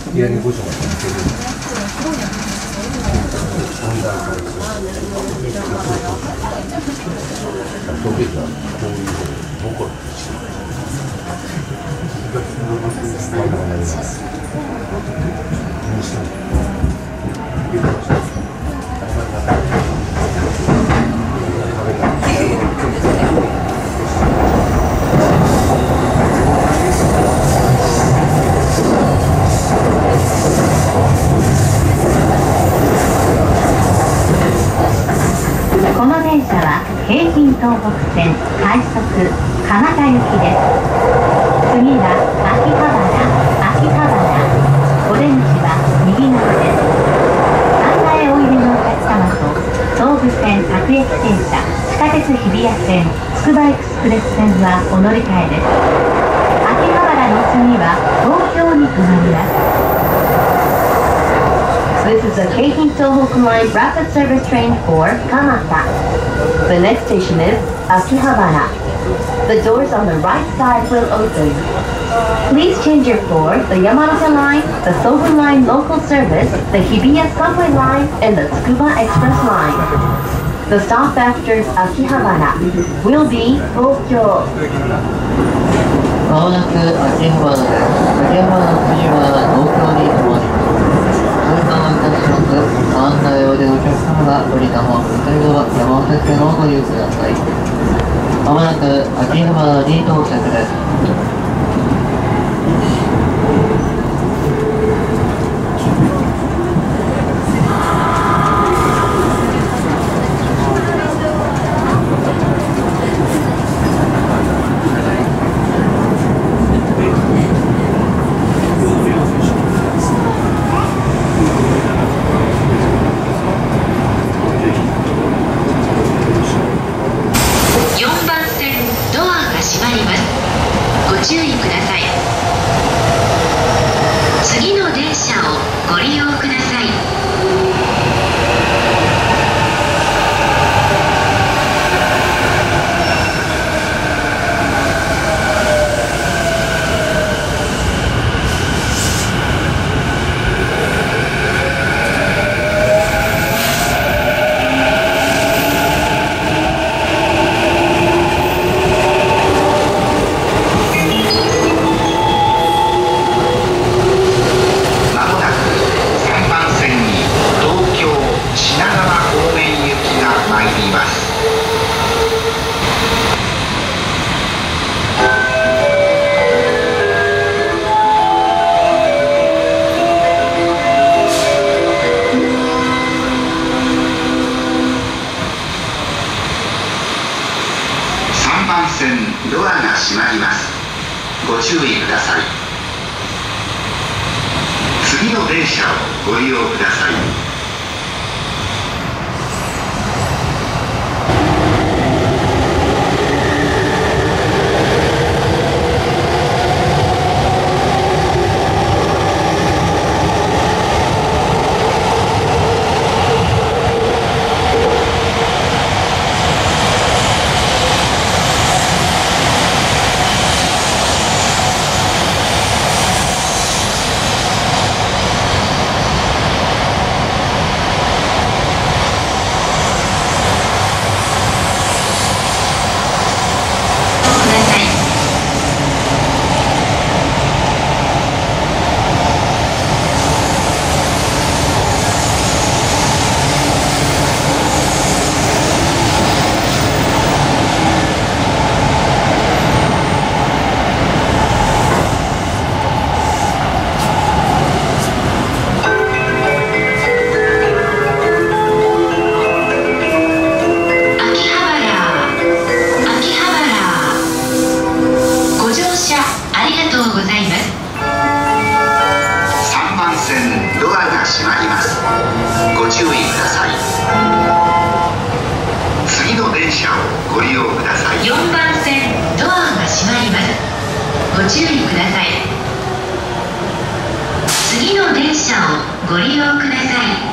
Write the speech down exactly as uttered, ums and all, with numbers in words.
屋根御所がついてる。三段階です。当時はこういうボコロです。まだまだあります。 この電車は京浜東北線快速蒲田行きです。次は秋葉原、秋葉原、お出口は右側です。三階へおいでのお客様と総武線各駅停車、地下鉄日比谷線、つくばエクスプレス線はお乗り換えです。秋葉原の次は東京に停まります。This is a Keihin Tohoku Line rapid service train for Kamata. The next station is Akihabara. The doors on the right side will open. Please change your floor, the Yamanote Line, the Sobu Line local service, the Hibiya subway line, and the Tsukuba Express line. The stop after Akihabara will be Tokyo. まもなく秋葉原です。秋葉原の次は東京に停まります。ご案内をお出のお客様が降りた方向というのは山手線をご利用ください。まもなく秋葉原に到着です。 ドアが閉まります。ご注意ください。次の電車をご利用ください。 よんばん線ドアが閉まります。ご注意ください。次の電車をご利用ください。